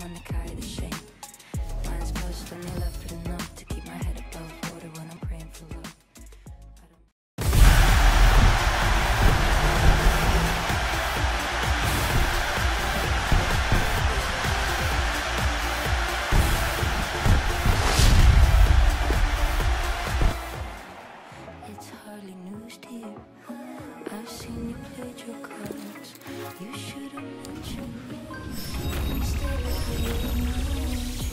someone to carry the shame. Mine's pushed on the left, but enough to keep my head above water when I'm praying for love. It's hardly news to you. I've seen you played your cards. You should have mentioned instead of